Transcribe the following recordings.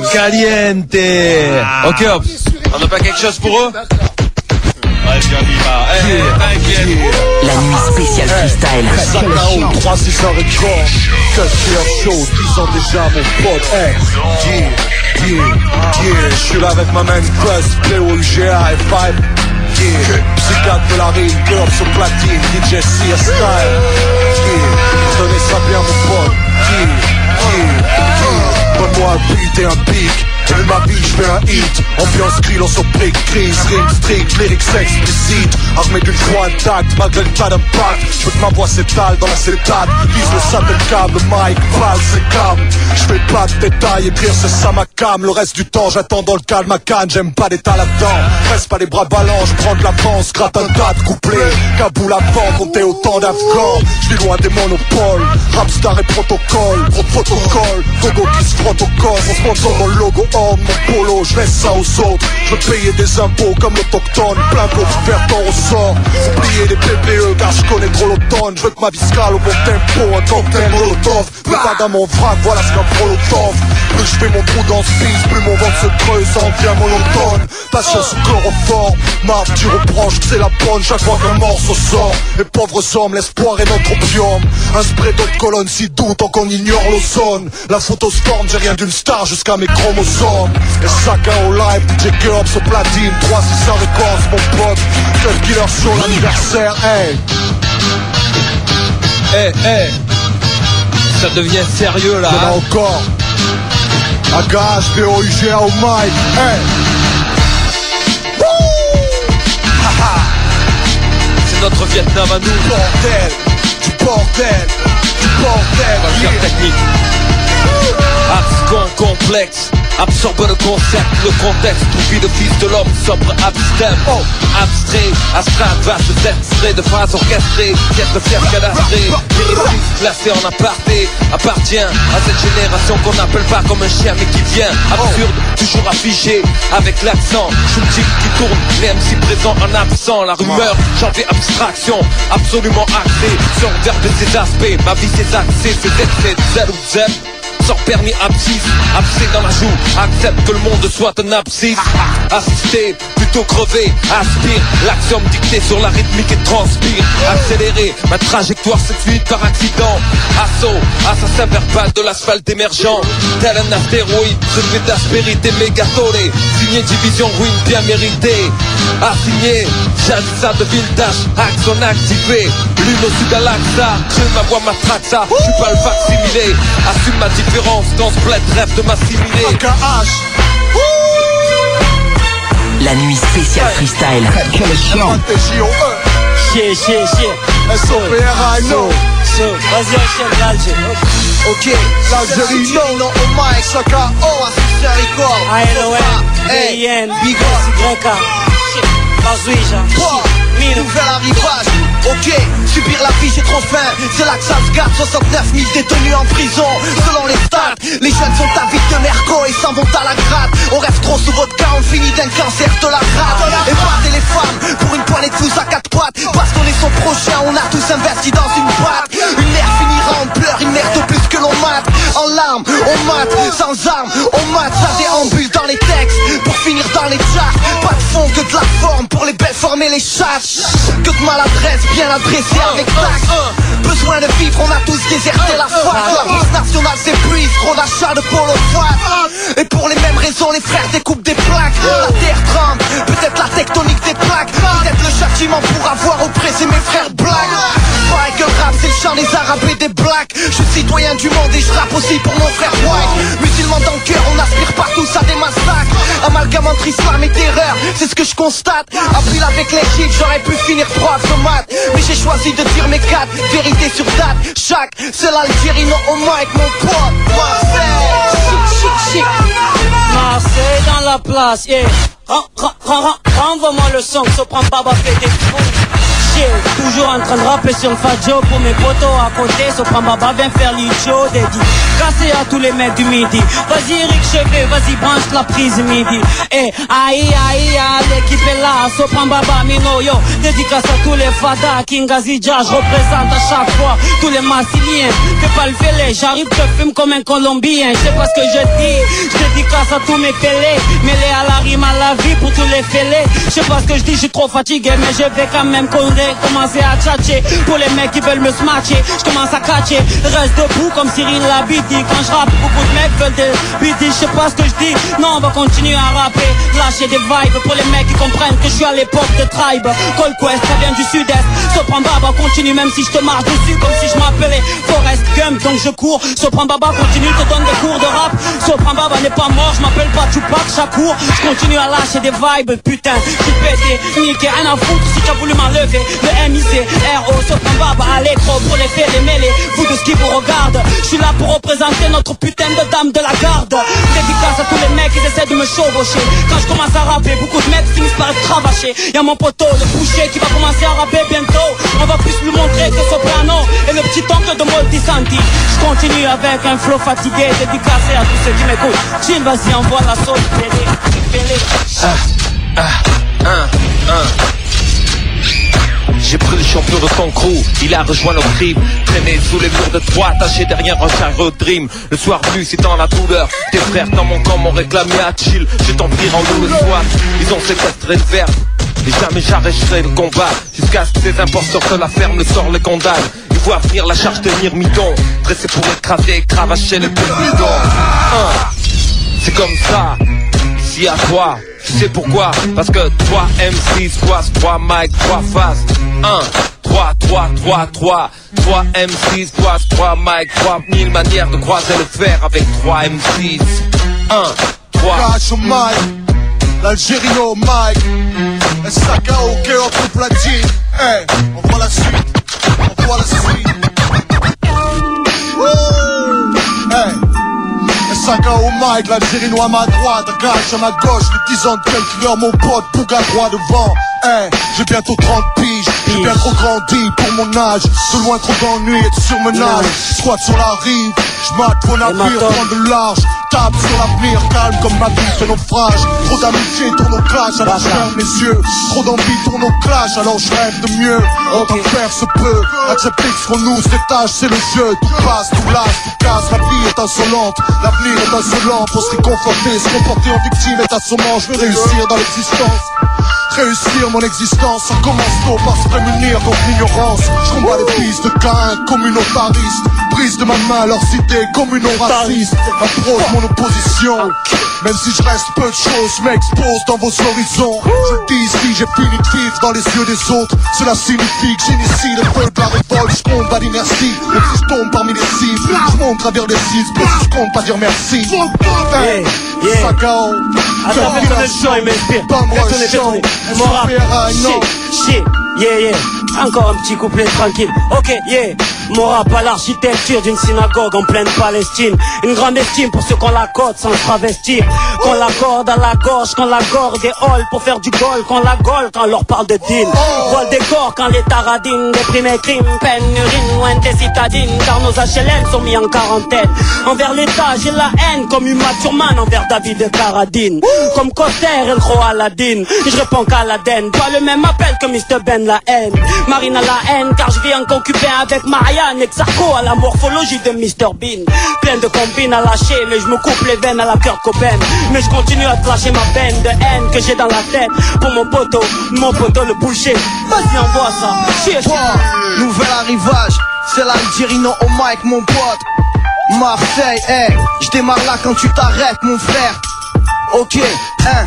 caliente. Ok, hop. On n'a pas quelque chose pour eux? Ouais, puis on y va. T'inquiète. La nuit spéciale freestyle. Sakao, 3-6 ans record. Custer show, 10 ans déjà mon pote. Je suis là avec ma main Buzz, Pléo, UGA et 5. Psychiatre de la rime, girl sur platine, DJ CS style. Donnez ça bien mon pote. Donne-moi un beat et un pic. Vu ma vie, j'fais un hit. Ambiance grill, on se brique, crise, rime strict, lyrics explicites. Armé d'une croix intacte, malgré le tas d'impact. J'veux que ma voix s'étale dans l'acétate. Vise le satin câble, mic, balle, c'est calme. J'fais pas de détails, écrire c'est ça ma cam. Le reste du temps, j'attends dans le calme à canne. J'aime pas d'état là-dedans. Reste pas les bras ballants, j'prends de l'avance. Gratte un tas de couplets. Kaboul avant, compter autant d'Afghans. J'vis loin des monopoles. Rapstar et protocole, protocole. Gogo qui se frotte au corps. On sponsor mon logo. Mon polo, je laisse ça aux autres. Je veux payer des impôts comme l'autochtone. Plein pot de faire tort au sort. Oublier les PPE car je connais trop l'automne. Je veux que ma vie scale au bon tempo. Un cocktail molotov. Le pas dans mon vrac, voilà ce qu'un prolotov. Plus je fais mon trou dans ce piste, plus mon ventre se creuse, ça en devient monotone. Passion sous chloroforme. Marre, tu reproches que c'est la bonne chaque fois qu'un morceau sort. Les pauvres hommes, l'espoir est notre opium. Un spray d'autres colonnes si doux tant qu'on ignore l'ozone. La photo se forme, j'ai rien d'une star jusqu'à mes chromosomes. Et Sakao live, DJ Curbs au platine, 3-6 records, mon pote. Cut Killer Show, l'anniversaire, hey. Ça devient sérieux là. Là encore. Agage, PO, UGA au mic, C'est notre Vietnam à nous. Bordel. Matière technique. Abscon complexe, absorbe le concept, le contexte, oublie le fils de l'homme, sobre, abstem, abstrait, astreinte, vaste, extrait de phrases orchestrées, pièces de fier cadastrées, périphérique, classé en aparté, appartient à cette génération qu'on n'appelle pas comme un chien mais qui vient, absurde, toujours affiché, avec l'accent, je me dis qui tourne, les MC présents en absent, la rumeur, j'en fais abstraction, absolument axé, sur verbe et ses aspects, ma vie ses accès, ses excès, Z ou Z. Sans permis abscisse, abcès dans la joue. Accepte que le monde soit un abscisse. Assister, plutôt crever, aspire. L'axiome dicté sur la rythmique et transpire. Accélérer, ma trajectoire se fluide par accident. Assaut, assassin verbal de l'asphalte émergent. Tel un astéroïde, je fais d'aspérité mégatolée. Signé division ruine bien méritée. Assigné, Jalissa de vintage, axon activé. Lune au sud à l'Axa, crée ma voix, ma traxa. J'suis pas le facsimilé, assume ma différence dans ce bled, rêve de m'assimiler. La nuit spéciale freestyle. Shit. S.O.P.R.I. no. Vas-y, enchaîne l'Alger. Ok, l'Algérie no au mic, Sakao, assistant record. ALON, BIN, Bigos, YK. Bazouija. Nouvel arrivage, ok, subir la vie j'ai trop faim, c'est là que ça se garde, 69 000 détenus en prison, selon les stats, les jeunes sont avides de merco et s'en vont à la gratte, on rêve trop sous votre cas, on finit d'un cancer de la rate, épater les femmes pour une poignée de sous à 4 pattes, parce qu'on est son prochain, on a tous investi dans une boîte, une mère finira en pleurs, une merde au plus que l'on mate, en larmes, on mate, sans armes, on mate, ça déambule dans les textes, pour finir dans les charts, pas de fond que de la forme, pour les belles formes et les chats. Que de maladresse bien adressée avec tact. Besoin de vivre, on a tous déserté la fac. La police nationale s'épuise, trop d'achat de polo fat. Et pour les mêmes raisons, les frères découpent des plaques. La terre tremble, peut-être la tectonique des plaques. Peut-être le châtiment pour avoir oppressé mes frères blacks. Pareil que le rap, c'est le chant des arabes et des blacks. Je suis citoyen du monde et je rappe aussi pour mon frère white. Musulman dans le cœur, on aspire pas tous à des massacres. Amalgame entre islam et terreur, c'est ce que je constate. Appris avec les chiffres, j'aurais pu finir prof de maths, mais j'ai choisi de dire mes 4 vérités sur date. Chaque, c'est l'Algérie, non au mic, mon pote. Chic. Marseille dans la place, yeah. Renvoie-moi le son, Sopran Baba fait des fous. Toujours en train de rapper sur le Fadjo pour mes potos à côté. Sopran Baba vient faire l'idiot, dédicacé à tous les mecs du midi. Vas-y Rick Chevet, vas-y branche la prise midi. Eh, aïe, l'équipe est là. Sopran Baba, Mino, yo. Dédicace à tous les Fada, Kingazija. Je représente à chaque fois tous les Massiliens. Fais pas le fêlé, j'arrive, te fume comme un Colombien. Je sais pas ce que je dis, je dédicace dédicace à tous mes fêlés, mêlés à la rime, à la vie pour tous les fêlés. Je sais pas ce que je dis, je suis trop fatigué, mais je vais quand même commencer à tchatcher. Pour les mecs qui veulent me smatcher, je commence à catcher. Reste debout comme Cyril Labidi. Quand je rappe, beaucoup de mecs veulent des bidis. Je sais pas ce que je dis, non on va continuer à rapper. Lâcher des vibes pour les mecs qui comprennent que je suis à l'époque de Tribe. Cold Quest, ça vient du sud-est. Sopran Baba continue même si je te marche dessus, comme si je m'appelais Forrest Gump. Donc je cours, Sopran Baba continue, te donne des cours de rap. Sopran Baba n'est pas mort, je m'appelle pas Tupac Shakur. Je continue à lâcher des vibes, putain. J'ai pété, niqué, rien à foutre si tu as voulu m'enlever. Le MIC-RO, Sopran Baba à l'écran pour les faits, les mêlés. Vous de ce qui vous regarde, je suis là pour représenter notre putain de dame de la garde. Dédicace à tous les mecs qui essaient de me chevaucher. Quand je commence à rapper, beaucoup de mecs finissent par être cravachés. Y'a mon poteau, le boucher, qui va commencer à rapper bientôt. On va plus lui montrer que Soprano et le petit oncle de Moldy Santi. Je continue avec un flow fatigué, dédicacé à tous ceux qui m'écoutent. Chill, vas-y, envoie la sauce, J'ai pris le champion de ton crew, il a rejoint nos crimes. Traîné sous les murs de Troyes, attaché derrière un chariot dream. Le soir venu, c'est dans la douleur. Tes frères dans mon camp m'ont réclamé à chill. Je t'en prie, rends-nous le soir. Ils ont séquestré le verbe. Et jamais j'arrêterai le combat. Jusqu'à ce que ces imposteurs de la ferme le sort les condamnent. Ils voient venir la charge de Myrmidon. Dressé pour écraser et cravacher le bidon. C'est comme ça, ici à toi. Tu sais pourquoi? Parce que 3 MC, 3 mic, 3 fast. 3 MC, 3 mic, 3000 manières de croiser le fer avec 3 MCs. 3 Cash au mic, l'Algérie au mic, SAK au cœur pour platine. Hey, on voit la suite, on voit la suite. Hey, SAK au mic, l'Algérie à ma droite, Cash à ma gauche, les 10 ans de calculeur, mon pote, Pouga droit devant. Hey, j'ai bientôt 30 piges, j'ai bien trop grandi pour mon âge. De loin trop d'ennui et de surmenage. Squat sur la rive, j'mate pour navire, prends de large. Tape sur l'avenir, calme comme ma vie fait naufrage. Trop d'amitié tourne au clash, alors je ferme les yeux. Trop d'envie tourne au clash, alors je rêve de mieux. Autant faire se peut, accepter que ce qu'on nous détache, c'est le jeu. Tout passe, tout lâche, tout casse, la vie est insolente. L'avenir est insolent, pour se réconforter, se comporter en victime est assommant. Je veux réussir dans l'existence. Réussir mon existence, ça commence tôt par se prémunir contre l'ignorance. Je combats les fils de Caïn, communautaristes. Brise de ma main leurs idées communo-racistes. Approche mon opposition. Même si je reste peu de choses, je m'expose dans vos horizons. Je le dis ici, j'ai fini de vivre dans les yeux des autres. Cela signifie que j'initie le feu de la révolte. Je combat l'inertie, même si je tombe parmi les cibles. Je monte à travers les cibles, mais si je compte pas dire merci. Hey, Sakao, attends, mais le show, il m'inspire. Désolé, mon rap, shit, yeah, encore un petit couplet tranquille. Ok, yeah, mon rap à l'architecture d'une synagogue en pleine Palestine. Une grande estime pour ceux qu'on la côte sans se travestir. Qu'on la corde à la gorge, qu'on la gorde des halls pour faire du goal. Qu'on la gole quand on leur parle de deal. Voile des corps quand les taradines dépriment et criment. Pénurie, loin des citadines, car nos HLM sont mis en quarantaine. Envers l'État, j'ai la haine comme Uma Thurman envers David et Carradine. Comme Coster et le gros Aladdin. Je réponds qu'à l'Aden, pas le même appel que Mr. Ben la haine. Marine à la haine, car je vis en concubin avec Marianne. Exarco à la morphologie de Mr. Bean. Plein de combines à lâcher, mais je me coupe les veines à la Kurt Cobain. Mais je continue à te lâcher ma peine de haine que j'ai dans la tête. Pour mon poteau le boucher. Vas-y, envoie ça. Chier, nouvel arrivage, c'est l'Algérino au mic, mon pote. Marseille, hey, je démarre là quand tu t'arrêtes, mon frère. Ok, hein.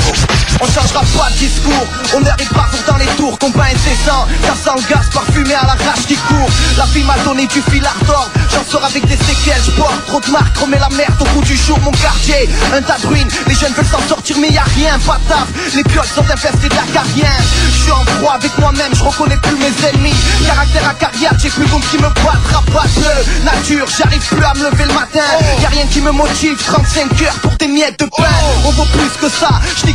On changera pas de discours, on n'arrive pas dans les tours, combat incessant, ça sent le gaz parfumé à la rage qui court. La vie m'a donné du fil à retordre, j'en sors avec des séquelles, je porte trop de marques, remets la merde au bout du jour, mon quartier, un tas de ruines, les jeunes veulent s'en sortir mais y'a rien, pas de taf, les pioles sont infestées de la carrière. Je suis en froid avec moi-même, je reconnais plus mes ennemis, caractère à carrière, j'ai plus compte qui me battra pas de nature, j'arrive plus à me lever le matin, y'a rien qui me motive, 35 heures pour des miettes de pain, on vaut plus que ça, je dis que la vie est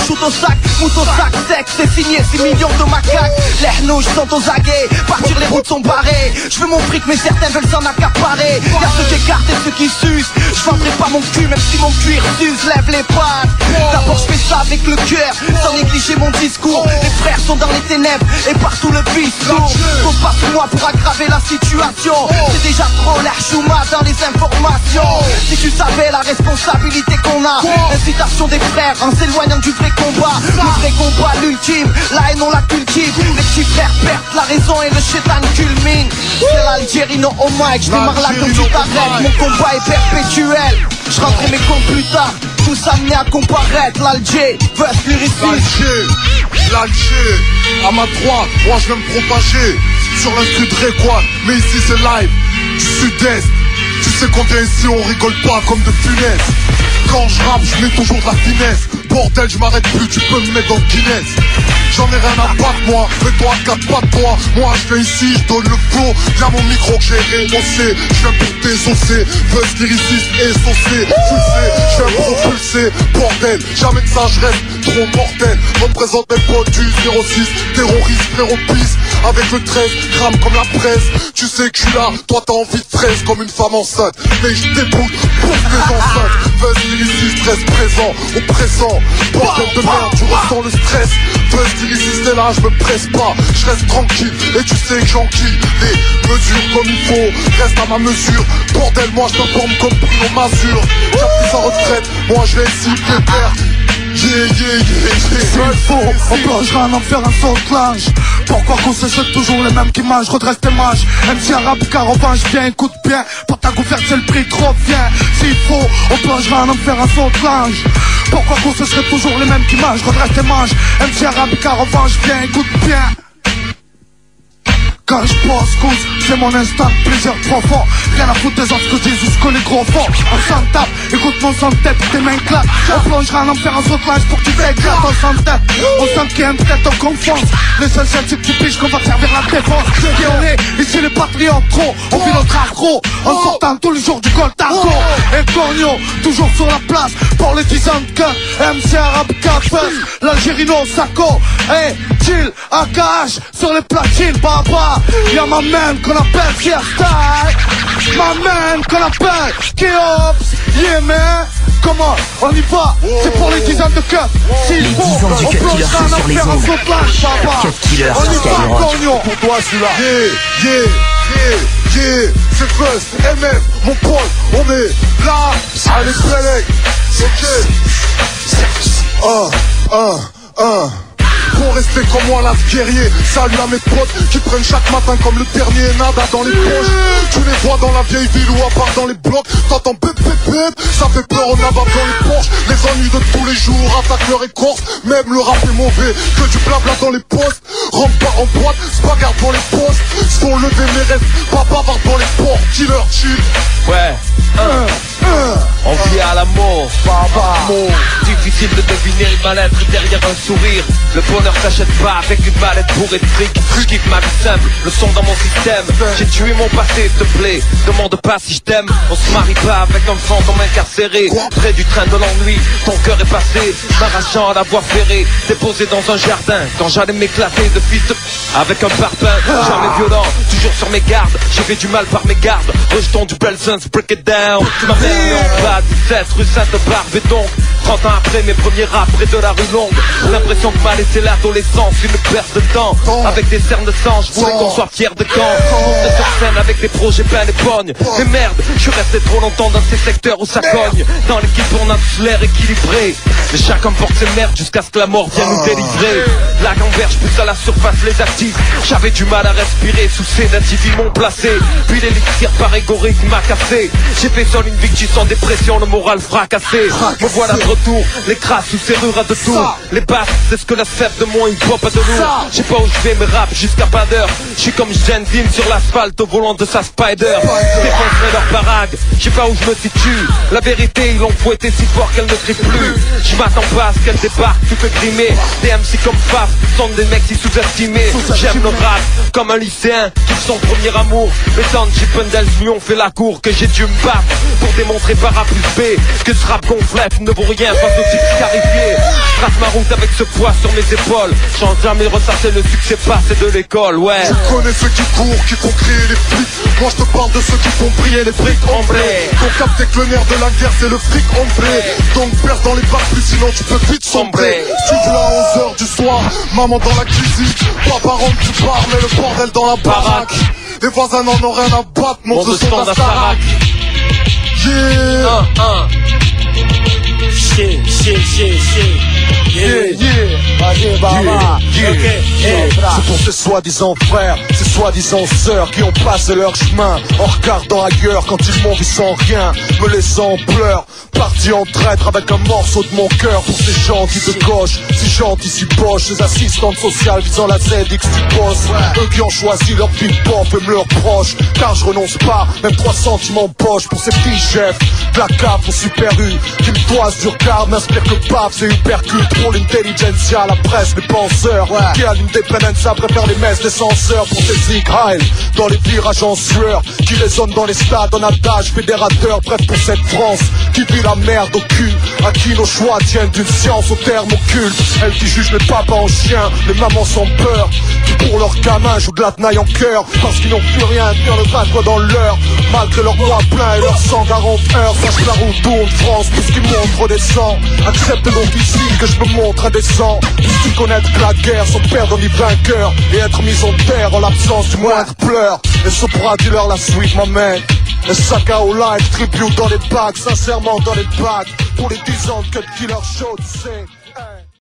shoot au sac, moute au sac sec. C'est signé 6 millions de macaques. Les hnouches sont aux aguets, partir les routes sont barrées. Je veux mon fric mais certains veulent s'en accaparer. Y'a ceux qui écartent et ceux qui sucent. Je vendrai pas mon cul même si mon cuir s'use. Lève les pattes. D'abord je fais ça avec le cœur, sans négliger mon discours. Les frères sont dans les ténèbres et partout le vice lourd. Compte pas sur moi pour aggraver la situation. C'est déjà trop l'air chouma dans les informations. Si tu savais la responsabilité qu'on a, l'incitation des frères en s'éloignant du vrai combat. Le vrai combat, l'ultime, la haine on la cultive. Les petits frères perdent la raison et le chétan culmine. C'est l'Algérie, non au mic, je démarre là comme tu t'arrêtes. Mon combat est perpétuel, je rentrerai mes comptes plus tard. Tous amenés à comparaître, l'Alger, verse lyriciste. L'Alger, à ma droite, moi je vais me propager sur l'instru de Rayquan, mais ici c'est live, du sud-est. Tu sais qu'on vient ici, on rigole pas comme de funès. Quand je rappe, je mets toujours de la finesse. Bordel, je m'arrête plus, tu peux me mettre dans le Guinness. J'en ai rien à battre moi, mets-toi à 4 pattes toi. Moi je viens ici, je donne le flow. Y'a mon micro que j'ai rénoncé. Je viens pour désosser, buzz lyriciste et saucé. Tu sais, je viens propulser. Bordel, jamais de ça je reste trop mortel. Représente mes potes du 06. Terroriste, frérot pisse. Avec le 13, crame comme la presse. Tu sais que je suis là, toi t'as envie de fraise comme une femme enceinte. Mais je déboule pour tes enceintes. Buzz lyriciste, stress présent, oppressant. Bordel de merde, tu ressens le stress. Buzz lyriciste est là, je me presse pas. Je reste tranquille et tu sais que j'enquille les mesures comme il faut. Reste à ma mesure. Bordel, moi je me forme comme Bruno Mazur. J'ai pris sa retraite, moi je vais ici pépère. S'il faut, on plongera en enfer un saut de linge. Pourquoi qu'on se jette toujours les mêmes qui mangent? Redresse tes manches, MC arabe car revanche bien, écoute bien. Pour ta gouverne c'est le prix trop bien. S'il faut, on plongera en enfer un saut de linge. Pourquoi qu'on se serait toujours les mêmes qui mangent? Redresse tes manches, MC arabe car revanche bien, écoute bien. Quand je pose cause, c'est mon instant de plaisir profond. Rien à foutre des autres que je dis ou ce que les gros font. On s'en tape, écoute mon son de tête, tes mains claquent. On plongera en enfer en sautelage pour que tu t'éclates. On s'en tête, on sent qu'il y a une tête en confiance. L'essentiel c'est que tu piges qu'on va te servir la défense. Et on est ici les patriotes trop, on vit notre agro. En sortant tous les jours du Gold Argo. Et Cornio, toujours sur la place pour les 10 ans de cœur. MC Arabe Café, l'Algérino Sako. Et Chill, AKH sur les platines, baba. Y'a ma man qu'on appelle Style, ma man qu'on appelle Keops, yeah man. Comment on y va? C'est pour les 10 ans de cut. S'il faut, on plongera en enfer en sautelage, papa. On y va, Cornio. Pour toi celui-là. Yeah, c'est Buzz, MF, mon pote, on est là. Allez, Pelec, ok. Pour rester comme moi, là, guerrier. Salut à mes potes qui prennent chaque matin comme le dernier nada dans les poches. Tu les vois dans la vieille ville ou à part dans les blocs. T'entends bip bip bip, ça fait peur, on abat dans les Porsche. Les ennuis de tous les jours attaquent leur écorce. Même le rap est mauvais, que du blabla dans les postes. Rentre pas en boîte, se bagarre pour les postes. Sont levés mes restes, pas bavard dans les ports. Killer chill. Ouais, on vit à la mort, difficile de deviner le mal-être derrière un sourire. Le bonheur s'achète pas avec une mallette bourrée de fric. Je kiffe ma vie simple, le son dans mon système. J'ai tué mon passé, s'il te plaît, demande pas si je t'aime. On se marie pas avec un fantôme incarcéré. Près du train de l'ennui, ton cœur est passé, m'arrachant à la voie ferrée. Déposé dans un jardin, quand j'allais m'éclater de fils de... Avec un parpaing, jamais violent, toujours sur mes gardes. J'ai fait du mal par mes gardes, rejetons du Belzins, break it down. Ma mère est en bas, 17 rue Sainte-Barbe. Et donc, 30 ans après mes premiers raps près de la rue Longue. L'impression que m'a laissé l'adolescence, une perte de temps. Avec des cernes de sang, je voulais qu'on soit fiers de camp. Monter sur scène avec des projets pleins et pognes. Mais merde, je suis resté trop longtemps dans ces secteurs où ça cogne. Dans l'équipe on a tous l'air équilibré. Mais chacun porte ses merdes jusqu'à ce que la mort vienne nous délivrer. La gamberge pousse à la surface les actifs. J'avais du mal à respirer, sous sédatifs ils m'ont placé. Puis l'élixir par égoïsme m'a cassé. J'ai fait seul une victime sans dépression, le moral fracassé. Me voilà de retour, les crasses sous serrure à deux tours. Les basses, c'est ce que la sève de mon hip-hop a de lourd. Je sais pas où je vais, mais rap jusqu'à pas d'heure. Je suis comme Jenzim sur l'asphalte au volant de sa Spider. Défoncerai leur barague, je sais pas où je me situe. La vérité, ils l'ont fouetté si fort qu'elle ne crie plus. Je m'attends pas à ce qu'elle débarque, tu peux grimer. Des MC comme Faf sont des mecs si sous-estimés. J'aime le rap comme un lycéen qui son premier amour. Mais tant de Chippendales lui ont fait la cour que j'ai dû me battre pour démontrer par A plus B que ce rap gonflette ne vaut rien. rien face aux types scarifiés. Je trace ma route avec ce poids sur mes épaules. Sans jamais ressasser le succès passé de l'école, ouais. Je connais ceux qui courent, qui font crier les flics. Moi je te parle de ceux qui font briller les frics en blé. Donc capte que le nerf de la guerre c'est le fric en blé. Donc perce dans les parcs, sinon tu peux vite sombrer. Tu là à 11h du soir, maman dans la cuisine. Papa rentre du bar, mais le bordel dans la baraque. Les voisins n'en ont rien à battre, monte le son d'Astarac. Yeah. Vas-y, baba. C'est pour ces soi-disant frères, ces soi-disant sœurs qui ont passé leur chemin en regardant ailleurs quand ils m'ont vu sans rien, me laissant en pleurs, parti en traître avec un morceau de mon cœur pour ces gens qui de gauche, ces gentils si poches, ces assistantes sociales visant la ZX du boss, eux qui ont choisi leur vie pop et leurs proches, car je renonce pas, même 3 centimes en poche pour ces petits chefs, de la cave au Super U, qui me toisent du regard, m'inspire que le pape, c'est hypercute pour l'intelligentsia, la presse, les penseurs, qui a l'indépendance, préfère les messes des censeurs pour ces zig dans les virages en sueur, qui résonnent dans les stades en adage fédérateur, bref pour cette France, qui vit la merde au cul, à qui nos choix tiennent d'une science au terme occulte, elle qui juge les papas en chiens, les mamans sans peur, qui pour leurs gamins jouent de la tenaille en cœur, parce qu'ils n'ont plus rien à dire le 20 fois dans l'heure, malgré leur mois plein et leur sang 40 heures, sache que la route tourne France, tout ce qui montre des sangs, accepte donc ici que je me montre indécent, si connaître que la guerre sans perdre ni vainqueur, et être mis en terre en l'absence du moindre pleur, et ce pourra dealer la suite ma main. Le sac à live, tribute dans les bacs, sincèrement dans les bacs, pour les 10 ans de cut killer show, tu sais.